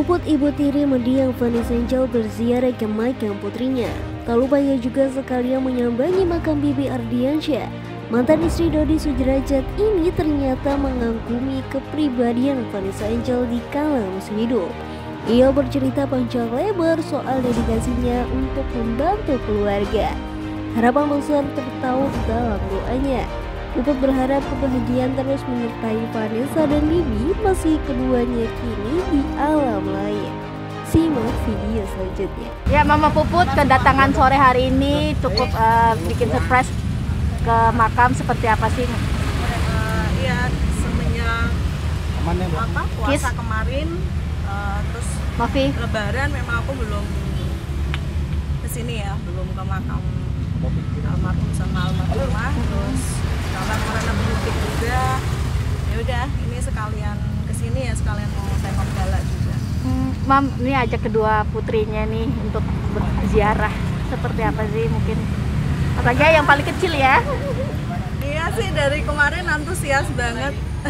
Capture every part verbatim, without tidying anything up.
Puput ibu tiri mendiang Vanessa Angel berziarah ke makam putrinya. Tak lupa ia juga sekalian menyambangi makam Bibi Ardiansyah. Mantan istri Dodi Sudrajat ini ternyata mengagumi kepribadian Vanessa Angel di kala masih hidup. Ia bercerita panjang lebar soal dedikasinya untuk membantu keluarga. Harapan besar tertaut dalam doanya. Puput berharap kebahagiaan terus menyertai Vanessa dan Bibi meski keduanya kini di alam lain. Simak video selanjutnya. Ya, Mama Puput kedatangan sore hari ini cukup uh, bikin surprise ke makam seperti apa sih? Uh, ya semenjak apa puasa Kiss. kemarin, uh, terus Mafi. Lebaran memang aku belum kesini ya, belum ke makam almarhum sama almarhumah. Terus sekarang karena pendidik juga, ya udah ini sekalian kesini ya, sekalian mau tengok gala juga. Hmm, Mam, ini ajak kedua putrinya nih untuk berziarah. Seperti apa sih mungkin? Apalagi yang paling kecil ya? Iya sih, dari kemarin antusias banget.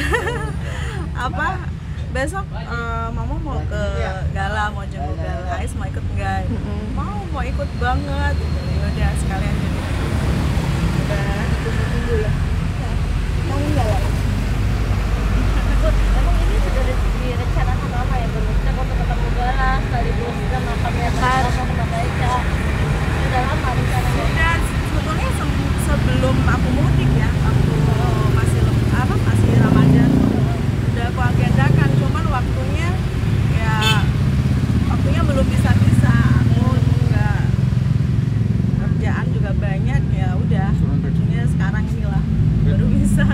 Apa? Besok uh, Mama mau ke gala, mau jenguk gala. Ais mau ikut enggak? Mm-hmm. Mau, mau ikut banget. Ya udah sekalian jadi. Udah tunggu-tunggu ya. Mau gala? Emang ini sudah direncanakan lama ya, berarti untuk ketemu gala sekaligus dan makamnya kan sama Mbak Eca. Sudah lama rencananya. Dan sebetulnya se- sebelum aku mudik ya, waktu masih apa masih Ramadan, udah aku agendakan, cuman waktunya ya waktunya belum bisa-bisa. Aku juga kerjaan juga banyak, ya udah. Ini sekarang inilah baru bisa.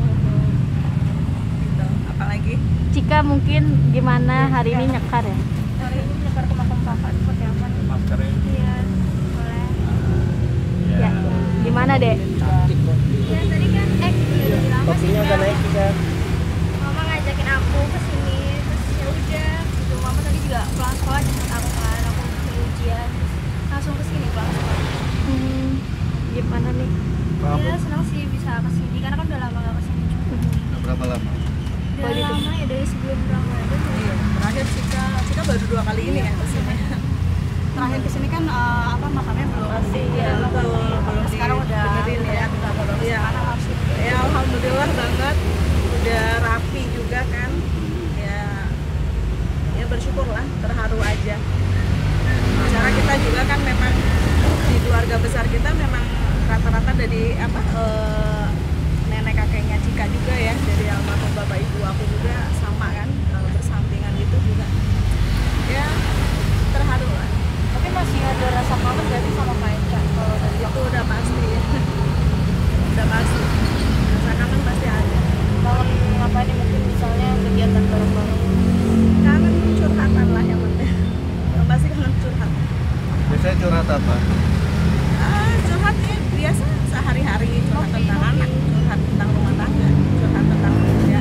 Gitu. Apalagi Cika mungkin gimana hari ini nyekar ya? Hari ini nyekar ke makam kakak seperti apa nih? Masker ya? Iya, boleh. Ya, gimana dek? Ya tadi kan eh udah lama sih. Kopinya udah naik juga. Mama ngajakin aku ke sini, terus ya udah. Gitu. Mama tadi juga pulang sekolah jemput aku kan, aku mau ujian, terus langsung ke sini pulang sekolah. Hmm, gimana nih? Ya senang sih bisa ke sini karena kan udah lama gak ke sini juga. Berapa lama? Udah lama ya dari sebelum Ramadan. iya, terakhir Cika, Cika baru dua kali ini ya kesini. Terakhir ke sini kan uh, apa makamnya belum Masih ya, betul. Belum sekarang udah benerin ya. Iya. Ya alhamdulillah banget, udah rapi juga kan. Ya, ya bersyukurlah, terharu aja. Cara kita juga kan memang di keluarga besar kita memang rata-rata dari apa eh, nenek kakeknya Cika juga ya, dari almarhum bapak ibu aku juga sama kan, eh, bersampingan gitu juga. Ya terharu lah. Tapi masih ada rasa kangen gak sih sama Kak Eca? Kalau dari Itu udah pasti ya. Udah pasti. Rasa kangen pasti ada. kangen ngapain nih, mungkin misalnya kegiatan bareng-bareng? Kangen curhatan lah yang penting. Yang pasti kangen curhat. Biasanya curhat apa? Ah, curhat ya biasa sehari-hari, curhat tentang anak, curhat tentang rumah tangga, curhat tentang kerjaan.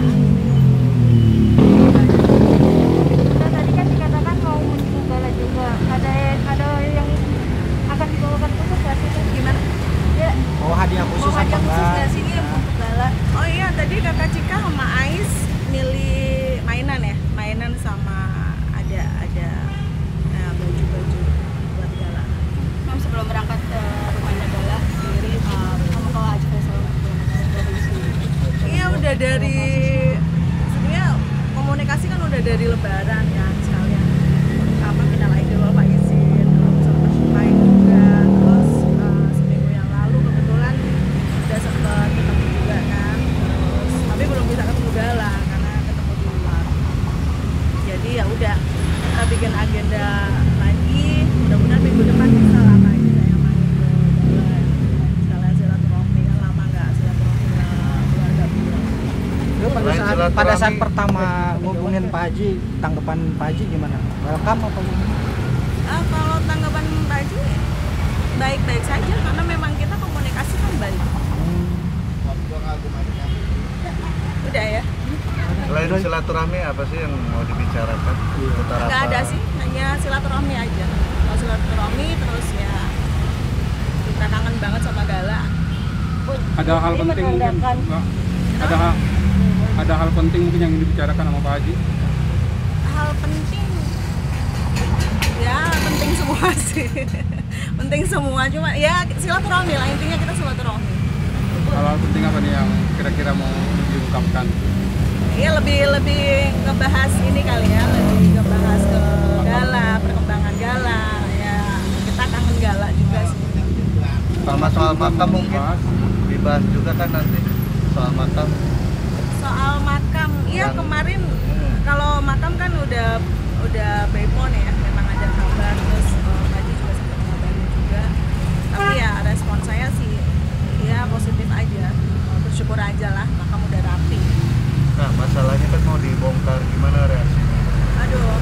Nah, tadi kan dikatakan mau menuju gala juga. Ada ada yang akan dibawakan khusus gak sih? Gimana? Ya, Oh, hadiah khusus mau hadiah apa khusus enggak? gak sih dia untuk gala? Oh iya, tadi kakak Cika sama Ais milih mainan ya, mainan sama ada ada eh, baju-baju buat gala. Mam sebelum berangkat ke rumahnya gala sendiri, uh, kamu kalau aja selalu Iya udah dari sebenarnya komunikasi kan udah dari Lebaran ya, sekalian apa minal aidin wal faizin, terus sempat main juga, terus uh, seminggu yang lalu kebetulan udah sempet ketemu juga kan, terus tapi belum bisa ketemu gala karena ketemu di luar. Jadi ya udah kita bikin agenda lagi, mudah-mudahan minggu depan bisa lah Kak Issa yang main ke gala, sekalian silaturahmi, kan lama nggak silaturahmi ke keluarga beliau. Lu pada Selain saat silaturahmi. pada saat pertama ngubungin Pak Haji, tanggapan Pak Haji gimana? Welcome apa gimana? Ah, kalau tanggapan Pak Haji baik-baik saja karena memang kita komunikasi kan baik. Udah ya, Selain silaturahmi apa sih yang mau dibicarakan? Seputar nggak apa? ada sih, hanya silaturahmi aja. Kalau silaturahmi terus ya kita kangen banget sama gala. Ada hal penting mungkin, Mbak? Ada hal, ada hal penting mungkin yang dibicarakan sama Pak Haji? Hal penting Ya penting semua sih. Penting semua, cuma ya silaturahmi lah, intinya kita silaturahmi. Hal-hal penting apa nih yang kira-kira mau diungkapkan? Iya lebih lebih ngebahas ini kali ya, lebih ngebahas ke Gala, perkembangan Gala, ya kita kangen Gala juga sih. Sama soal makam mungkin dibahas juga kan nanti soal makam. Soal makam, iya kemarin kalau makam kan udah udah Bepon ya, memang ada kabar, terus uh, tadi juga sempat ngabarin juga. Tapi ya respon saya sih ya positif aja, bersyukur aja lah, makam udah rapi. Nah masalahnya kan mau dibongkar, gimana reaksinya? Aduh,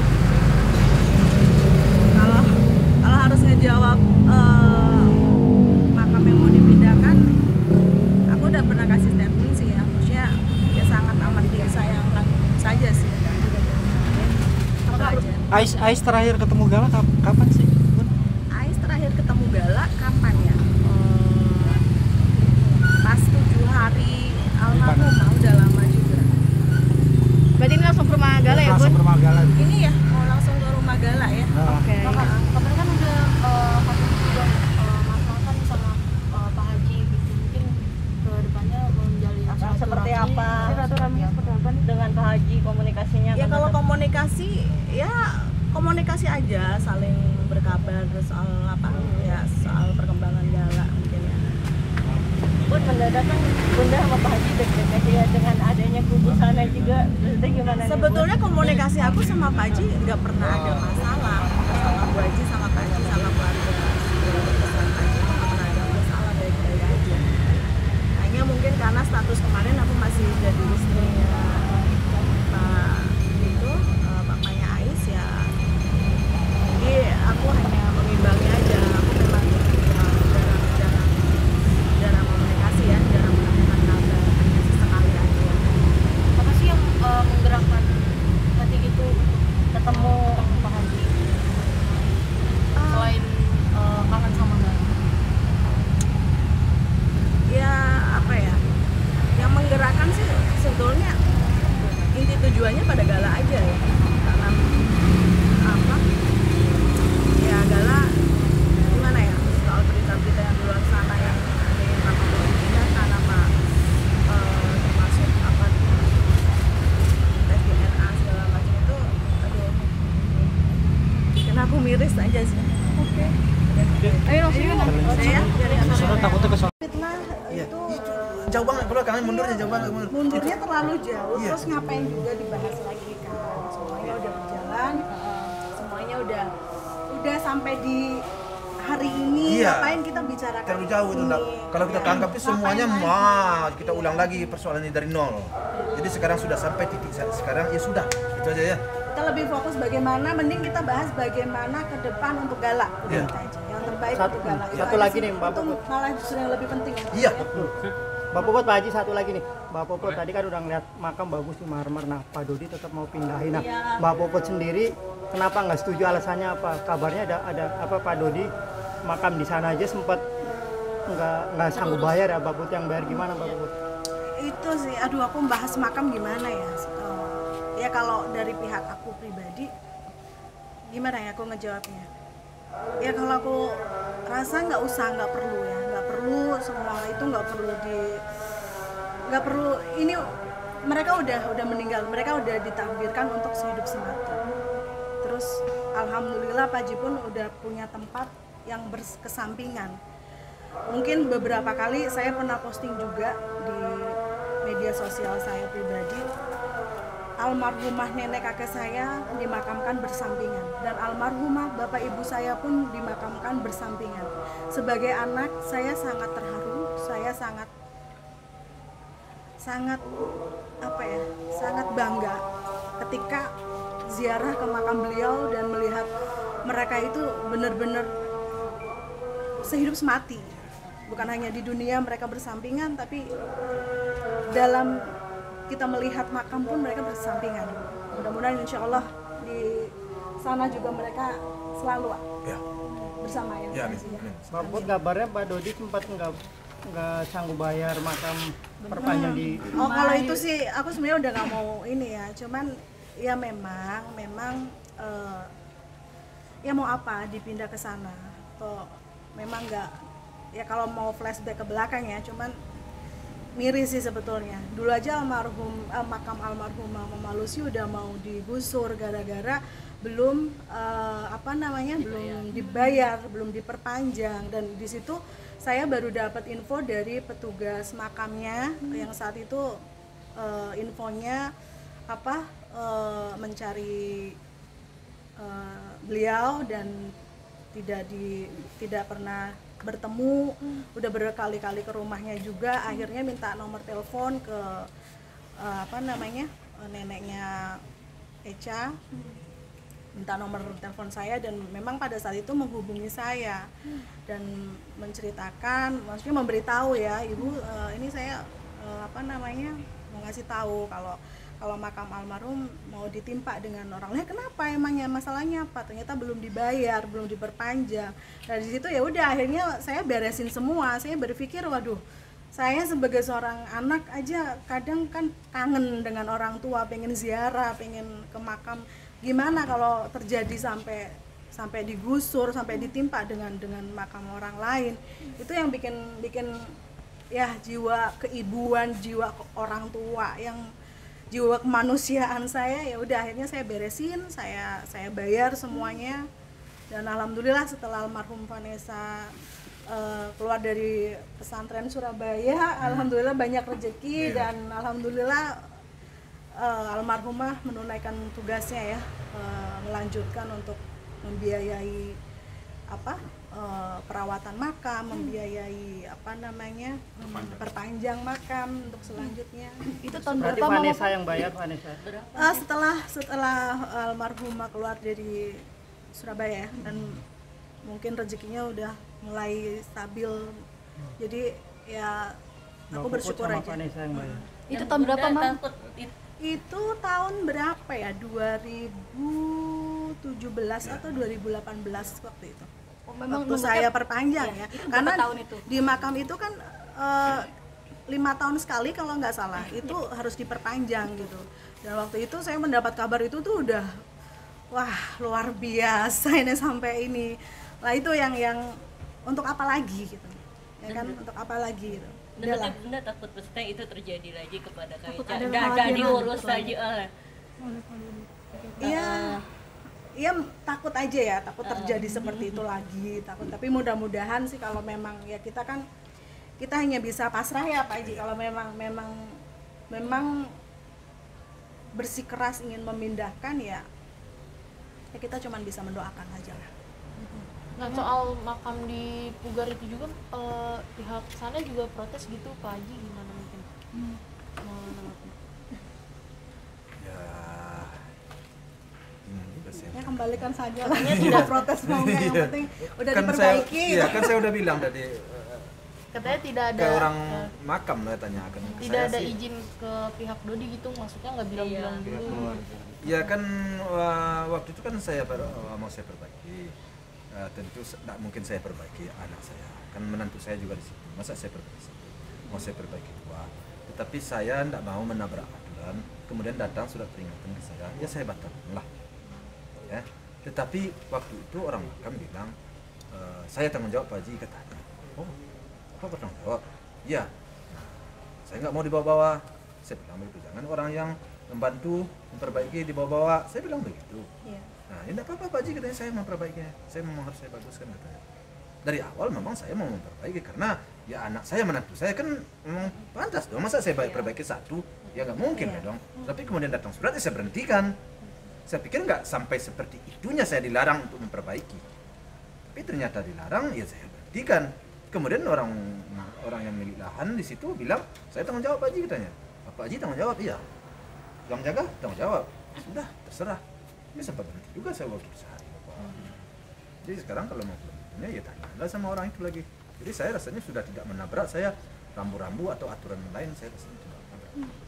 kalau kalau harus ngejawab uh, makam yang mau dipindahkan, aku udah pernah kasih statement sih ya, maksudnya ya sangat amat disayangkan saja sih. Itu aja. Ais Ais terakhir ketemu Gala kap- kapan sih? Bun? Ais terakhir ketemu Gala kapan ya? Hmm, pas tujuh hari almarhumah, udah lama juga. Berarti ini langsung ke rumah Gala ya, Bun? Langsung ke rumah Gala. Ini ya mau langsung ke rumah Gala ya. Nah, Oke. Kemarin kan udah uh, ketemu juga uh, Mas Makan sama uh, Pak Haji gitu. Mungkin ke depannya menjalin Akan seperti apa? Silaturahminya seperti apa nih dengan Pak Haji, komunikasinya? Ya kan kalau tetap- komunikasi ya komunikasi aja, saling berkabar soal apa ya, soal perkembangan Gala mungkin ya. Bun, mendadak kan Bunda sama Pak Haji deg-degan ya dengan adanya kubu sana juga. Maksudnya gimana nih, Bun? Sebetulnya komunikasi aku sama Pak Haji nggak pernah ada masalah, sama Bu Haji, sama Pak Haji, sama keluarga besar Pak Haji nggak pernah ada masalah, baik-baik aja. Hanya mungkin karena status kemarin aku masih jadi istrinya Pak itu eh, bapaknya Ais ya, jadi aku hanya mengimbangi aja. Aku memang eh, jarang-jarang jarang komunikasi ya, jarang menanyakan kabar, hanya sesekali aja. apa sih yang uh, menggerakkan hati gitu ketemu Pak Haji selain uh, kangen sama Gala? Ya apa ya, yang menggerakkan sih sebetulnya inti tujuannya pada Gala aja ya, karena apa ya, Gala gimana ya, soal berita-berita yang di luar sana yang ada yang makam dipindahkan apa eh, termasuk apa tes D N A segala macam itu, aduh bikin aku miris aja sih. Oke. Ayo langsung Saya dari Soalnya takutnya ke fitnah itu Jauh banget, kalau kalian mundurnya jauh banget. mundurnya terlalu jauh, Iya. terus ngapain juga dibahas lagi kan, semuanya udah berjalan, semuanya udah udah sampai di hari ini, Iya. ngapain kita bicarakan Terlalu jauh itu, ini? enggak. Kalau kita Ya, tanggapi semuanya, ngapain lagi? mah kita ulang lagi persoalan ini dari nol. Jadi sekarang sudah sampai titik sekarang ya sudah, itu aja ya. Kita lebih fokus bagaimana, mending kita bahas bagaimana ke depan untuk Gala, Iya. kita aja yang terbaik Satu- untuk Gala. Itu satu aja lagi sih. nih, Mbak Itu Puput. malah justru yang lebih penting ya. Iya. Mbak Popot, Pak Haji satu lagi nih. Mbak Popot tadi kan udah ngeliat makam bagus di Marmer. Nah, Pak Dodi tetap mau pindahin. Nah, Iya. Mbak Popot sendiri kenapa nggak setuju? Alasannya apa? Kabarnya ada ada apa Pak Dodi makam di sana aja sempat nggak nggak sanggup bayar ya, Mbak Popot yang bayar gimana Mbak Popot? Itu sih, aduh aku bahas makam gimana ya. Eh, ya kalau dari pihak aku pribadi, gimana ya aku ngejawabnya? Ya kalau aku rasa nggak usah, nggak perlu ya, nggak perlu semua itu, nggak perlu di, nggak perlu ini. Mereka udah udah meninggal, mereka udah ditakdirkan untuk sehidup semati. Terus alhamdulillah Pak Haji pun udah punya tempat yang berkesampingan. Mungkin beberapa kali saya pernah posting juga di media sosial saya pribadi, almarhumah nenek kakek saya dimakamkan bersampingan, dan almarhumah bapak ibu saya pun dimakamkan bersampingan. Sebagai anak saya sangat terharu, saya sangat sangat apa ya, sangat bangga ketika ziarah ke makam beliau dan melihat mereka itu benar-benar sehidup semati. Bukan hanya di dunia mereka bersampingan, tapi dalam kita melihat makam pun mereka bersampingan. Mudah-mudahan insya Allah di sana juga mereka selalu Ya. bersama ya. Ya, amin. Amin. Amin. Mbak Popot kabarnya Pak Dodi sempat nggak nggak sanggup bayar makam perpanjang di Oh kalau itu sih aku sebenarnya udah nggak mau ini ya, cuman ya memang memang eh, ya mau apa dipindah ke sana, atau memang nggak, ya kalau mau flashback ke belakang ya, cuman miris sih sebetulnya. Dulu aja almarhum eh, makam almarhumah Mama Lucy udah mau digusur gara-gara belum eh, apa namanya belum dibayar, belum diperpanjang. Dan di situ saya baru dapat info dari petugas makamnya yang saat itu eh, infonya apa eh, mencari eh, beliau dan tidak di tidak pernah bertemu, udah berkali-kali ke rumahnya juga, akhirnya minta nomor telepon ke uh, apa namanya uh, neneknya Echa, minta nomor telepon saya, dan memang pada saat itu menghubungi saya dan menceritakan, maksudnya memberitahu ya, ibu uh, ini saya uh, apa namanya mau ngasih tahu kalau kalau makam almarhum mau ditimpa dengan orang lain. Kenapa emangnya, masalahnya apa? Ternyata belum dibayar, belum diperpanjang. Dari situ ya udah, akhirnya saya beresin semua. Saya berpikir, waduh, saya sebagai seorang anak aja kadang kan kangen dengan orang tua, pengen ziarah, pengen ke makam. Gimana kalau terjadi sampai sampai digusur, sampai ditimpa dengan dengan makam orang lain? Itu yang bikin bikin ya jiwa keibuan, jiwa orang tua, yang jiwa kemanusiaan saya, ya udah akhirnya saya beresin, saya saya bayar semuanya. Dan alhamdulillah setelah almarhum Vanessa uh, keluar dari pesantren Surabaya, alhamdulillah banyak rezeki, dan alhamdulillah uh, almarhumah menunaikan tugasnya ya, uh, melanjutkan untuk membiayai apa uh, perawatan makam, membiayai apa namanya hmm, perpanjang makam untuk selanjutnya. Itu tahun Berarti berapa Mama? Vanessa yang bayar, Vanessa? Uh, setelah setelah almarhumah keluar dari Surabaya, dan mungkin rezekinya udah mulai stabil, jadi ya aku Mbak bersyukur Puput sama aja. Vanessa yang bayar. Itu tahun berapa Mama? Takut it- Itu tahun berapa ya, dua ribu tujuh belas atau dua ribu delapan belas waktu itu. Oh, memang Waktu nomornya- saya perpanjang Iya, ya, itu berapa karena tahun itu? di makam itu kan eh, lima tahun sekali kalau nggak salah, itu harus diperpanjang gitu. Dan waktu itu saya mendapat kabar itu tuh udah wah luar biasa ini sampai ini. Lah itu yang yang untuk apa lagi gitu, ya kan, untuk apa lagi gitu. Dan Udahlah. nanti bunda takut maksudnya itu terjadi lagi kepada Kak Takut Echa. ada Nggak ada kekhawatiran diurus gitu lagi. eh. Iya, iya takut aja ya, takut terjadi seperti itu lagi, takut. Tapi mudah-mudahan sih kalau memang ya kita kan kita hanya bisa pasrah ya Pak Haji, kalau memang memang memang bersikeras ingin memindahkan ya, ya kita cuma bisa mendoakan aja lah. Nah, soal makam di Pugar itu juga eh, pihak sana juga protes gitu, Pak Haji, gimana mungkin? Hmm. Ya, ini juga sih. Ya kembalikan saja lah, tidak protes mau nggak, yang penting udah Kan saya, diperbaiki. iya kan saya udah bilang tadi eh, Katanya tidak ada ke orang eh, makam lah tanyakan. Ke tidak saya ada sih. izin ke pihak Dodi gitu, maksudnya nggak bilang-bilang Iya. dulu. Ya kan uh, waktu itu kan saya per, uh, mau saya perbaiki, uh, tentu tidak mungkin saya perbaiki anak saya, kan menantu saya juga di situ, masa saya perbaiki satu, mau saya perbaiki dua, tetapi saya tidak mau menabrak aturan, kemudian datang surat peringatan ke saya, ya saya batalkan lah, ya. Tetapi waktu itu orang makam bilang, uh, saya tanggung jawab Pak Haji, katanya, oh apa bertanggung jawab? Ya, nah, saya nggak mau dibawa-bawa, saya bilang begitu, jangan orang yang membantu memperbaiki dibawa-bawa, saya bilang begitu. Iya. Nah ini tidak apa-apa Pak Haji, katanya saya memperbaikinya, saya memang harus saya baguskan, katanya. Dari awal memang saya mau memperbaiki karena ya anak saya menantu saya kan memang pantas dong, masa saya baik perbaiki satu, ya nggak mungkin ya dong. Tapi kemudian datang surat, ya saya berhentikan. Saya pikir nggak sampai seperti itunya saya dilarang untuk memperbaiki, tapi ternyata dilarang, ya saya berhentikan. Kemudian orang orang yang milik lahan di situ bilang, saya tanggung jawab Pak Haji, katanya. Pak Haji tanggung jawab, iya. Yang jaga tanggung jawab, sudah terserah. Ini sempat berhenti juga saya waktu sehari. Jadi sekarang kalau mau berhentinya ya tanyalah sama orang itu lagi. Jadi saya rasanya sudah tidak menabrak saya rambu-rambu atau aturan lain, saya rasanya tidak menabrak.